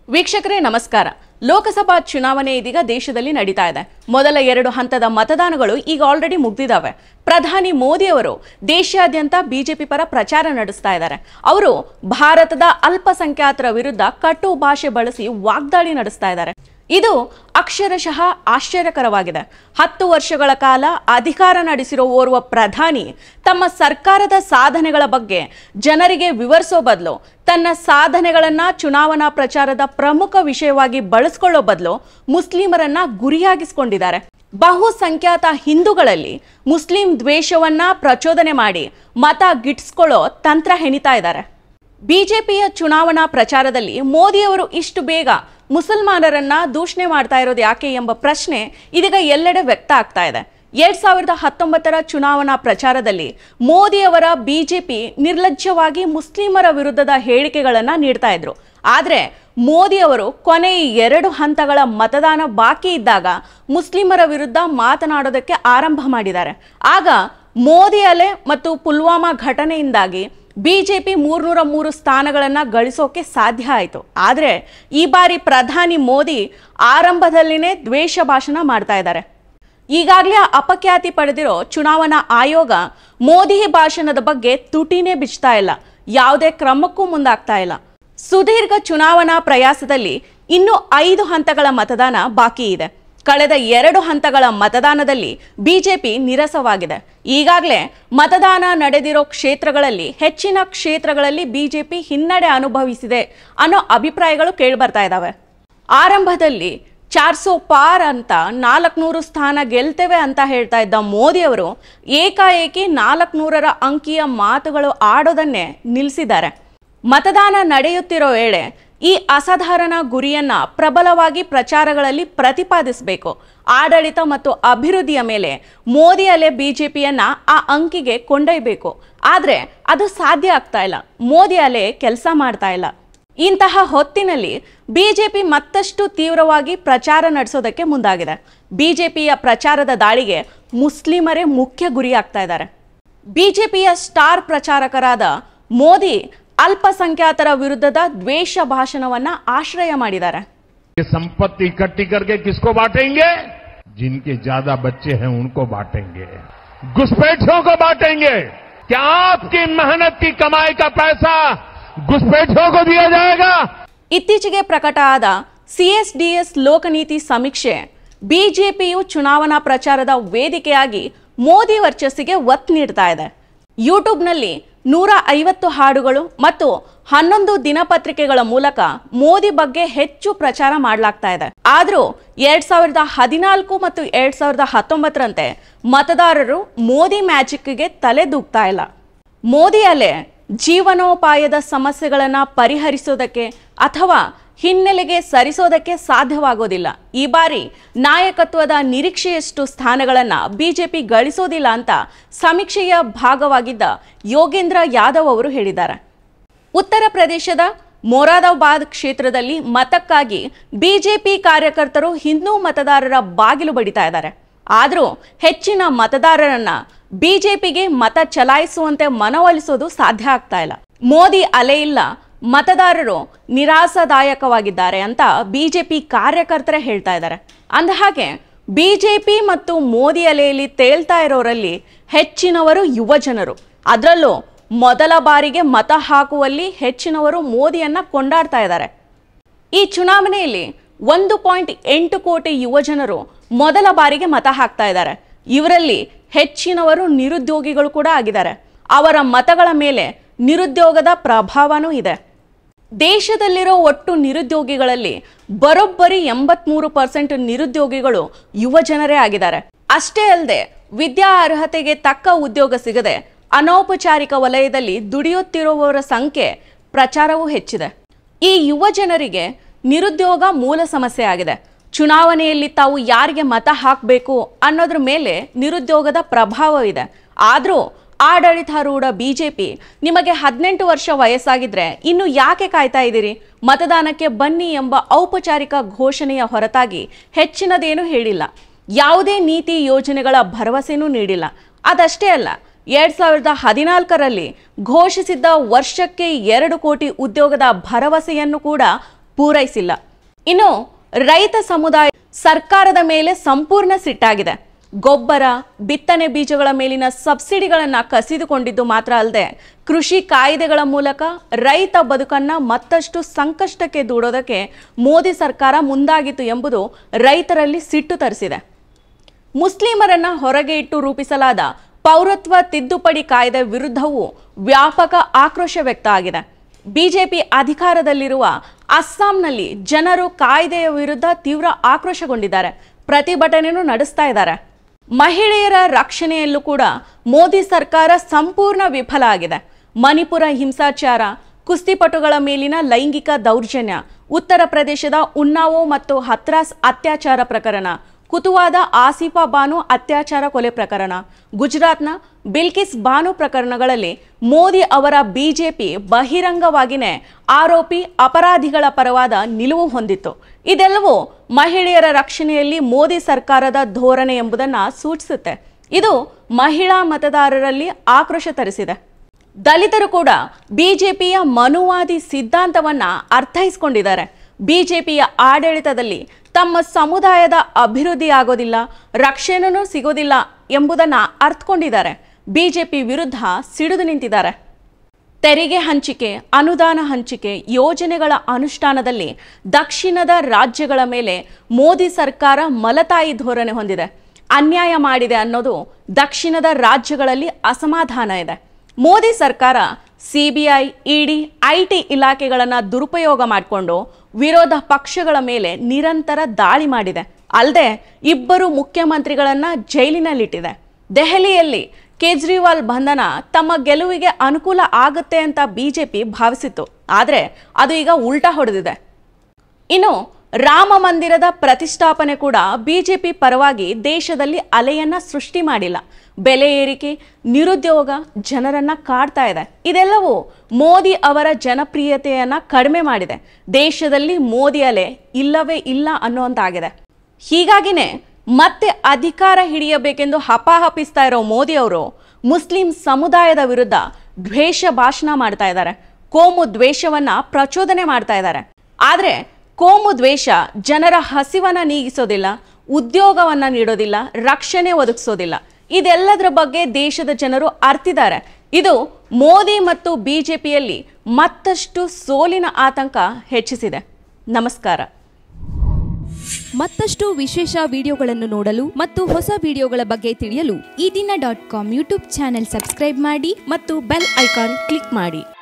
ವೀಕ್ಷಕರೇ ನಮಸ್ಕಾರ. ಲೋಕಸಭಾ ಚುನಾವಣೆ ಇದೀಗ ದೇಶದಲ್ಲಿ ನಡೀತಾ ಇದೆ. ಮೊದಲ 2 ಹಂತದ ಮತದಾನಗಳು ಈಗ ಆಲ್ರೆಡಿ ಮುಗಿದಿದ್ದಾವೆ. ಪ್ರಧಾನಿ ಮೋದಿ ಅವರು ದೇಶಾದ್ಯಂತ ಬಿಜೆಪಿ ಪರ ಪ್ರಚಾರ ನಡೆಸ್ತಾ ಇದ್ದಾರೆ. ಅವರು ಭಾರತದ ಅಲ್ಪಸಂಖ್ಯಾತರ ವಿರುದ್ಧ ಕಟು ಭಾಷೆ ಬಳಸಿ ವಾಗ್ದಾಳಿ ನಡೆಸ್ತಾ ಇದ್ದಾರೆ. ಇದು ಅಕ್ಷರಶಃ ಆಶ್ಚರ್ಯಕರವಾಗಿದೆ. 10 ವರ್ಷಗಳ ಕಾಲ ಅಧಿಕಾರ ನಡೆಸಿರೋ ಓರ್ವ ಪ್ರಧಾನಿ ತಮ್ಮ ಸರ್ಕಾರದ ಸಾಧನೆಗಳ ಬಗ್ಗೆ ಜನರಿಗೆ ವಿವರಿಸೋ ಬದಲು ತನ್ನ ಸಾಧನೆಗಳನ್ನ ಚುನಾವಣಾ ಪ್ರಚಾರದ ಪ್ರಮುಖ ವಿಷಯವಾಗಿ ಬಳಸಿಕೊಳ್ಳೋ ಬದಲು ಮುಸ್ಲಿಮರನ್ನ ಗುರಿಯಾಗಿಸಿಕೊಂಡಿದ್ದಾರೆ. ಬಹುಸಂಖ್ಯಾತ ಹಿಂದೂಗಳಲ್ಲಿ ಮುಸ್ಲಿಂ ದ್ವೇಷವನ್ನ ಪ್ರಚೋದನೆ ಮಾಡಿ ಮತ ಗಿಟ್ಟಿಸ್ಕೊಳ್ಳೋ ತಂತ್ರ ಹೆಣಿತಾ ಇದ್ದಾರೆ. ಬಿಜೆಪಿಯ ಚುನಾವಣಾ ಪ್ರಚಾರದಲ್ಲಿ ಮೋದಿಯವರು ಇಷ್ಟು ಬೇಗ ಮುಸಲ್ಮಾನರನ್ನ ದೂಷಣೆ ಮಾಡ್ತಾ ಇರೋದು ಯಾಕೆ ಎಂಬ ಪ್ರಶ್ನೆ ಇದೀಗ ಎಲ್ಲೆಡೆ ವ್ಯಕ್ತ ಆಗ್ತಾ ಇದೆ. 2019ರ ಚುನಾವಣಾ ಪ್ರಚಾರದಲ್ಲಿ ಮೋದಿಯವರ ಬಿಜೆಪಿ ನಿರ್ಲಜ್ಜವಾಗಿ ಮುಸ್ಲಿಮರ ವಿರುದ್ಧದ ಹೇಳಿಕೆಗಳನ್ನ ನೀಡ್ತಾ ಇದ್ರು. ಆದ್ರೆ ಮೋದಿಯವರು ಕೊನೆಯ 2 ಹಂತಗಳ ಮತದಾನ ಬಾಕಿ ಇದ್ದಾಗ ಮುಸ್ಲಿಮರ ವಿರುದ್ಧ ಮಾತನಾಡೋದಕ್ಕೆ ಆರಂಭ ಮಾಡಿದ್ದಾರೆ. ಆಗ ಮೋದಿ ಅಲೆ ಮತ್ತು ಪುಲ್ವಾಮಾ ಘಟನೆಯಿಂದಾಗಿ ಬಿಜೆಪಿ 303 ಸ್ಥಾನಗಳನ್ನು ಗಳಿಸೋಕೆ ಸಾಧ್ಯ ಆಯಿತು. ಆದರೆ ಈ ಬಾರಿ ಪ್ರಧಾನಿ ಮೋದಿ ಆರಂಭದಲ್ಲಿನೇ ದ್ವೇಷ ಭಾಷಣ ಮಾಡ್ತಾ ಇದ್ದಾರೆ. ಈಗಾಗಲೇ ಅಪಖ್ಯಾತಿ ಪಡೆದಿರೋ ಚುನಾವಣಾ ಆಯೋಗ ಮೋದಿ ಭಾಷಣದ ಬಗ್ಗೆ ತುಟಿನೇ ಬಿಚ್ತಾ ಇಲ್ಲ, ಯಾವುದೇ ಕ್ರಮಕ್ಕೂ ಮುಂದಾಗ್ತಾ ಇಲ್ಲ. ಸುದೀರ್ಘ ಚುನಾವಣಾ ಪ್ರಯಾಸದಲ್ಲಿ ಇನ್ನೂ 5 ಹಂತಗಳ ಮತದಾನ ಬಾಕಿ ಇದೆ. ಕಳೆದ 2 ಹಂತಗಳ ಮತದಾನದಲ್ಲಿ ಬಿಜೆಪಿ ನಿರಸವಾಗಿದೆ. ಈಗಾಗಲೇ ಮತದಾನ ನಡೆದಿರೋ ಕ್ಷೇತ್ರಗಳಲ್ಲಿ ಹೆಚ್ಚಿನ ಕ್ಷೇತ್ರಗಳಲ್ಲಿ ಬಿಜೆಪಿ ಹಿನ್ನಡೆ ಅನುಭವಿಸಿದೆ ಅನ್ನೋ ಅಭಿಪ್ರಾಯಗಳು ಕೇಳಿಬರ್ತಾ ಇದ್ದಾವೆ. ಆರಂಭದಲ್ಲಿ 400 ಪಾರ್ ಅಂತ 400 ಸ್ಥಾನ ಗೆಲ್ತೇವೆ ಅಂತ ಹೇಳ್ತಾ ಇದ್ದ ಮೋದಿಯವರು ಏಕಾಏಕಿ 400ರ ಅಂಕಿಯ ಮಾತುಗಳು ಆಡೋದನ್ನೇ ನಿಲ್ಲಿಸಿದ್ದಾರೆ. ಮತದಾನ ನಡೆಯುತ್ತಿರೋ ವೇಳೆ ಈ ಅಸಾಧಾರಣ ಗುರಿಯನ್ನ ಪ್ರಬಲವಾಗಿ ಪ್ರಚಾರಗಳಲ್ಲಿ ಪ್ರತಿಪಾದಿಸಬೇಕು. ಆಡಳಿತ ಮತ್ತು ಅಭಿವೃದ್ಧಿಯ ಮೇಲೆ ಮೋದಿ ಅಲೆ ಬಿಜೆಪಿಯನ್ನ ಆ ಅಂಕಿಗೆ ಕೊಂಡೊಯ್ಯಬೇಕು. ಆದ್ರೆ ಅದು ಸಾಧ್ಯ ಆಗ್ತಾ ಇಲ್ಲ. ಮೋದಿ ಅಲೆ ಕೆಲಸ ಮಾಡ್ತಾ ಇಲ್ಲ. ಇಂತಹ ಹೊತ್ತಿನಲ್ಲಿ ಬಿಜೆಪಿ ಮತ್ತಷ್ಟು ತೀವ್ರವಾಗಿ ಪ್ರಚಾರ ನಡೆಸೋದಕ್ಕೆ ಮುಂದಾಗಿದೆ. ಬಿಜೆಪಿಯ ಪ್ರಚಾರದ ದಾಳಿಗೆ ಮುಸ್ಲಿಮರೇ ಮುಖ್ಯ ಗುರಿಯಾಗ್ತಾ ಇದ್ದಾರೆ. ಬಿಜೆಪಿಯ ಸ್ಟಾರ್ ಪ್ರಚಾರಕರಾದ ಮೋದಿ ಅಲ್ಪಸಂಖ್ಯಾತರ ವಿರುದ್ಧದ ದ್ವೇಷ ಭಾಷಣವನ್ನ ಆಶ್ರಯ ಮಾಡಿದ್ದಾರೆ. संपत्ति इकट्ठी करके किसको बांटेंगे? जिनके ज्यादा बच्चे हैं उनको बांटेंगे, घुसपैठियों को बांटेंगे. क्या आपकी मेहनत की कमाई का पैसा घुसपैठियों को दिया जाएगा? ಇತ್ತೀಚೆಗೆ ಪ್ರಕಟ ಆದ CSDS ಲೋಕನೀತಿ ಸಮೀಕ್ಷೆ ಬಿಜೆಪಿಯು ಚುನಾವಣಾ ಪ್ರಚಾರದ ವೇದಿಕೆಯಾಗಿ ಮೋದಿ ವರ್ಚಸ್ಸಿಗೆ ಒತ್ತು ನೀಡ್ತಾ ಇದೆ. ಯೂಟ್ಯೂಬ್ನಲ್ಲಿ 150 ಹಾಡುಗಳು ಮತ್ತು 11 ದಿನಪತ್ರಿಕೆಗಳ ಮೂಲಕ ಮೋದಿ ಬಗ್ಗೆ ಹೆಚ್ಚು ಪ್ರಚಾರ ಮಾಡಲಾಗ್ತಾ ಇದೆ. ಆದರೂ 2014 ಮತ್ತು 2019ರಂತೆ ಮತದಾರರು ಮೋದಿ ಮ್ಯಾಜಿಕ್ಗೆ ತಲೆ ದೂಗ್ತಾ ಇಲ್ಲ. ಮೋದಿ ಅಲೆ ಜೀವನೋಪಾಯದ ಸಮಸ್ಯೆಗಳನ್ನು ಪರಿಹರಿಸೋದಕ್ಕೆ ಅಥವಾ ಹಿನ್ನೆಲೆಗೆ ಸರಿಸೋದಕ್ಕೆ ಸಾಧ್ಯವಾಗೋದಿಲ್ಲ. ಈ ಬಾರಿ ನಾಯಕತ್ವದ ನಿರೀಕ್ಷೆಯಷ್ಟು ಸ್ಥಾನಗಳನ್ನು ಬಿಜೆಪಿ ಗಳಿಸೋದಿಲ್ಲ ಅಂತ ಸಮೀಕ್ಷೆಯ ಭಾಗವಾಗಿದ್ದ ಯೋಗೇಂದ್ರ ಯಾದವ್ ಅವರು ಹೇಳಿದ್ದಾರೆ. ಉತ್ತರ ಪ್ರದೇಶದ ಮೊರಾದಾಬಾದ್ ಕ್ಷೇತ್ರದಲ್ಲಿ ಮತಕ್ಕಾಗಿ ಬಿಜೆಪಿ ಕಾರ್ಯಕರ್ತರು ಹಿಂದೂ ಮತದಾರರ ಬಾಗಿಲು ಬಡಿತಾ ಇದ್ದಾರೆ. ಆದರೂ ಹೆಚ್ಚಿನ ಮತದಾರರನ್ನ ಬಿಜೆಪಿಗೆ ಮತ ಚಲಾಯಿಸುವಂತೆ ಮನವೊಲಿಸೋದು ಸಾಧ್ಯ ಆಗ್ತಾ ಇಲ್ಲ. ಮೋದಿ ಅಲೆ ಇಲ್ಲ, ಮತದಾರರು ನಿರಾಶಾದಾಯಕವಾಗಿದ್ದಾರೆ ಅಂತ ಬಿಜೆಪಿ ಕಾರ್ಯಕರ್ತರೇ ಹೇಳ್ತಾ ಇದ್ದಾರೆ. ಅಂದಹಾಗೆ ಬಿಜೆಪಿ ಮತ್ತು ಮೋದಿ ಅಲೆಯಲ್ಲಿ ತೇಲ್ತಾ ಇರೋರಲ್ಲಿ ಹೆಚ್ಚಿನವರು ಯುವ ಜನರು. ಅದರಲ್ಲೂ ಮೊದಲ ಬಾರಿಗೆ ಮತ ಹಾಕುವಲ್ಲಿ ಹೆಚ್ಚಿನವರು ಮೋದಿಯನ್ನ ಕೊಂಡಾಡ್ತಾ ಇದ್ದಾರೆ. ಈ ಚುನಾವಣೆಯಲ್ಲಿ 1.8 ಕೋಟಿ ಯುವ ಜನರು ಮೊದಲ ಬಾರಿಗೆ ಮತ ಹಾಕ್ತಾ ಇದ್ದಾರೆ. ಇವರಲ್ಲಿ ಹೆಚ್ಚಿನವರು ನಿರುದ್ಯೋಗಿಗಳು ಕೂಡ ಆಗಿದ್ದಾರೆ. ಅವರ ಮತಗಳ ಮೇಲೆ ನಿರುದ್ಯೋಗದ ಪ್ರಭಾವನೂ ಇದೆ. ದೇಶದಲ್ಲಿರೋ ಒಟ್ಟು ನಿರುದ್ಯೋಗಿಗಳಲ್ಲಿ ಬರೋಬ್ಬರಿ 83% ನಿರುದ್ಯೋಗಿಗಳು ಯುವ ಜನರೇ ಆಗಿದ್ದಾರೆ. ಅಷ್ಟೇ ಅಲ್ಲದೆ ವಿದ್ಯಾ ಅರ್ಹತೆಗೆ ತಕ್ಕ ಉದ್ಯೋಗ ಸಿಗದೆ ಅನೌಪಚಾರಿಕ ವಲಯದಲ್ಲಿ ದುಡಿಯುತ್ತಿರುವವರ ಸಂಖ್ಯೆ ಪ್ರಚಾರವೂ ಹೆಚ್ಚಿದೆ. ಈ ಯುವ ಜನರಿಗೆ ನಿರುದ್ಯೋಗ ಮೂಲ ಸಮಸ್ಯೆ ಆಗಿದೆ. ಚುನಾವಣೆಯಲ್ಲಿ ತಾವು ಯಾರಿಗೆ ಮತ ಹಾಕಬೇಕು ಅನ್ನೋದ್ರ ಮೇಲೆ ನಿರುದ್ಯೋಗದ ಪ್ರಭಾವವಿದೆ. ಆದರೂ ಆಡಳಿತಾರೂಢ ಬಿಜೆಪಿ ನಿಮಗೆ 18 ವರ್ಷ ವಯಸ್ಸಾಗಿದ್ರೆ ಇನ್ನು ಯಾಕೆ ಕಾಯ್ತಾ ಇದ್ದೀರಿ, ಮತದಾನಕ್ಕೆ ಬನ್ನಿ ಎಂಬ ಔಪಚಾರಿಕ ಘೋಷಣೆಯ ಹೊರತಾಗಿ ಹೆಚ್ಚಿನದೇನೂ ಹೇಳಿಲ್ಲ. ಯಾವುದೇ ನೀತಿ ಯೋಜನೆಗಳ ಭರವಸೆನೂ ನೀಡಿಲ್ಲ. ಅದಷ್ಟೇ ಅಲ್ಲ, 2014ರಲ್ಲಿ ಘೋಷಿಸಿದ್ದ ವರ್ಷಕ್ಕೆ 2 ಕೋಟಿ ಉದ್ಯೋಗದ ಭರವಸೆಯನ್ನು ಕೂಡ ಪೂರೈಸಿಲ್ಲ. ಇನ್ನು ರೈತ ಸಮುದಾಯ ಸರ್ಕಾರದ ಮೇಲೆ ಸಂಪೂರ್ಣ ಸಿಟ್ಟಾಗಿದೆ. ಗೊಬ್ಬರ, ಬಿತ್ತನೆ ಬೀಜಗಳ ಮೇಲಿನ ಸಬ್ಸಿಡಿಗಳನ್ನು ಕಸಿದುಕೊಂಡಿದ್ದು ಮಾತ್ರ ಅಲ್ಲದೆ ಕೃಷಿ ಕಾಯ್ದೆಗಳ ಮೂಲಕ ರೈತ ಬದುಕನ್ನ ಮತ್ತಷ್ಟು ಸಂಕಷ್ಟಕ್ಕೆ ದೂಡೋದಕ್ಕೆ ಮೋದಿ ಸರ್ಕಾರ ಮುಂದಾಗಿತ್ತು ಎಂಬುದು ರೈತರಲ್ಲಿ ಸಿಟ್ಟು ತರಿಸಿದೆ. ಮುಸ್ಲಿಮರನ್ನ ಹೊರಗೆ ಇಟ್ಟು ರೂಪಿಸಲಾದ ಪೌರತ್ವ ತಿದ್ದುಪಡಿ ಕಾಯ್ದೆ ವಿರುದ್ಧವೂ ವ್ಯಾಪಕ ಆಕ್ರೋಶ ವ್ಯಕ್ತ ಆಗಿದೆ. ಬಿಜೆಪಿ ಅಧಿಕಾರದಲ್ಲಿರುವ ಅಸ್ಸಾಂನಲ್ಲಿ ಜನರು ಕಾಯ್ದೆಯ ವಿರುದ್ಧ ತೀವ್ರ ಆಕ್ರೋಶಗೊಂಡಿದ್ದಾರೆ, ಪ್ರತಿಭಟನೆಯನ್ನು ನಡೆಸ್ತಾ ಇದ್ದಾರೆ. ಮಹಿಳೆಯರ ರಕ್ಷಣೆಯಲ್ಲೂ ಕೂಡ ಮೋದಿ ಸರ್ಕಾರ ಸಂಪೂರ್ಣ ವಿಫಲ ಆಗಿದೆ. ಮಣಿಪುರ ಹಿಂಸಾಚಾರ, ಕುಸ್ತಿಪಟುಗಳ ಮೇಲಿನ ಲೈಂಗಿಕ ದೌರ್ಜನ್ಯ, ಉತ್ತರ ಪ್ರದೇಶದ ಉನ್ನಾವೋ ಮತ್ತು ಹತ್ರಾಸ್ ಅತ್ಯಾಚಾರ ಪ್ರಕರಣ, ಕುತುವಾದ ಆಸಿಫಾ ಬಾನು ಅತ್ಯಾಚಾರ ಕೊಲೆ ಪ್ರಕರಣ, ಗುಜರಾತ್ನ ಬಿಲ್ಕಿಸ್ ಬಾನು ಪ್ರಕರಣಗಳಲ್ಲಿ ಮೋದಿ ಅವರ ಬಿಜೆಪಿ ಬಹಿರಂಗವಾಗಿಯೇ ಆರೋಪಿ ಅಪರಾಧಿಗಳ ಪರವಾದ ನಿಲುವು ಹೊಂದಿತ್ತು. ಇದೆಲ್ಲವೂ ಮಹಿಳೆಯರ ರಕ್ಷಣೆಯಲ್ಲಿ ಮೋದಿ ಸರ್ಕಾರದ ಧೋರಣೆ ಎಂಬುದನ್ನು ಸೂಚಿಸುತ್ತೆ. ಇದು ಮಹಿಳಾ ಮತದಾರರಲ್ಲಿ ಆಕ್ರೋಶ ತರಿಸಿದೆ. ದಲಿತರು ಕೂಡ ಬಿಜೆಪಿಯ ಮನುವಾದಿ ಸಿದ್ಧಾಂತವನ್ನ ಅರ್ಥೈಸಿಕೊಂಡಿದ್ದಾರೆ. ಬಿಜೆಪಿಯ ಆಡಳಿತದಲ್ಲಿ ತಮ್ಮ ಸಮುದಾಯದ ಅಭಿವೃದ್ಧಿ ಆಗೋದಿಲ್ಲ, ರಕ್ಷಣೆನೂ ಸಿಗೋದಿಲ್ಲ ಎಂಬುದನ್ನು ಅರ್ಥಕೊಂಡಿದ್ದಾರೆ. ಬಿಜೆಪಿ ವಿರುದ್ಧ ಸಿಡಿದು ನಿಂತಿದ್ದಾರೆ. ತೆರಿಗೆ ಹಂಚಿಕೆ, ಅನುದಾನ ಹಂಚಿಕೆ, ಯೋಜನೆಗಳ ಅನುಷ್ಠಾನದಲ್ಲಿ ದಕ್ಷಿಣದ ರಾಜ್ಯಗಳ ಮೇಲೆ ಮೋದಿ ಸರ್ಕಾರ ಮಲತಾಯಿ ಧೋರಣೆ ಹೊಂದಿದೆ. ಅನ್ಯಾಯ ಮಾಡಿದೆ ಅನ್ನೋದು ದಕ್ಷಿಣದ ರಾಜ್ಯಗಳಲ್ಲಿ ಅಸಮಾಧಾನ ಇದೆ. ಮೋದಿ ಸರ್ಕಾರ ಸಿಬಿಐ, ಇಡಿ, ಐಟಿ ಇಲಾಖೆಗಳನ್ನು ದುರುಪಯೋಗ ಮಾಡಿಕೊಂಡು ವಿರೋಧ ಪಕ್ಷಗಳ ಮೇಲೆ ನಿರಂತರ ದಾಳಿ ಮಾಡಿದೆ. ಅಲ್ಲದೆ ಇಬ್ಬರು ಮುಖ್ಯಮಂತ್ರಿಗಳನ್ನ ಜೈಲಿನಲ್ಲಿಟ್ಟಿದೆ. ದೆಹಲಿಯಲ್ಲಿ ಕೇಜ್ರಿವಾಲ್ ಬಂಧನ ತಮ್ಮ ಗೆಲುವಿಗೆ ಅನುಕೂಲ ಆಗುತ್ತೆ ಅಂತ ಬಿಜೆಪಿ ಭಾವಿಸಿತ್ತು. ಆದರೆ ಅದು ಈಗ ಉಲ್ಟಾ ಹೊಡೆದಿದೆ. ಇನ್ನು ರಾಮ ಮಂದಿರದ ಪ್ರತಿಷ್ಠಾಪನೆ ಕೂಡ ಬಿಜೆಪಿ ಪರವಾಗಿ ದೇಶದಲ್ಲಿ ಅಲೆಯನ್ನ ಸೃಷ್ಟಿ ಮಾಡಿಲ್ಲ. ಬೆಲೆ ಏರಿಕೆ, ನಿರುದ್ಯೋಗ ಜನರನ್ನ ಕಾಡ್ತಾ ಇದೆ. ಇದೆಲ್ಲವೂ ಮೋದಿ ಅವರ ಜನಪ್ರಿಯತೆಯನ್ನ ಕಡಿಮೆ ಮಾಡಿದೆ. ದೇಶದಲ್ಲಿ ಮೋದಿ ಅಲೆ ಇಲ್ಲವೇ ಇಲ್ಲ ಅನ್ನುವಂತಾಗಿದೆ. ಹೀಗಾಗಿನೇ ಮತ್ತೆ ಅಧಿಕಾರ ಹಿಡಿಯಬೇಕೆಂದು ಹಪಾಹಪಿಸ್ತಾ ಇರೋ ಮೋದಿ ಅವರು ಮುಸ್ಲಿಂ ಸಮುದಾಯದ ವಿರುದ್ಧ ದ್ವೇಷ ಭಾಷಣ ಮಾಡ್ತಾ ಇದ್ದಾರೆ. ಕೋಮು ದ್ವೇಷವನ್ನ ಪ್ರಚೋದನೆ ಮಾಡ್ತಾ ಇದ್ದಾರೆ. ಆದ್ರೆ ಕೋಮು ದ್ವೇಷ ಜನರ ಹಸಿವನ್ನ ನೀಗಿಸೋದಿಲ್ಲ, ಉದ್ಯೋಗವನ್ನ ನೀಡೋದಿಲ್ಲ, ರಕ್ಷಣೆ ಒದಗಿಸೋದಿಲ್ಲ. ಇದೆಲ್ಲದರ ಬಗ್ಗೆ ದೇಶದ ಜನರು ಅರ್ತಿದ್ದಾರೆ. ಇದು ಮೋದಿ ಮತ್ತು ಬಿಜೆಪಿಯಲ್ಲಿ ಮತ್ತಷ್ಟು ಸೋಲಿನ ಆತಂಕ ಹೆಚ್ಚಿಸಿದೆ. ನಮಸ್ಕಾರ. ಮತ್ತಷ್ಟು ವಿಶೇಷ ವಿಡಿಯೋಗಳನ್ನು ನೋಡಲು ಮತ್ತು ಹೊಸ ವಿಡಿಯೋಗಳ ಬಗ್ಗೆ ತಿಳಿಯಲು ಈ ದಿನ .com ಯೂಟ್ಯೂಬ್ ಚಾನೆಲ್ ಸಬ್ಸ್ಕ್ರೈಬ್ ಮಾಡಿ ಮತ್ತು ಬೆಲ್ ಐಕಾನ್ ಕ್ಲಿಕ್ ಮಾಡಿ.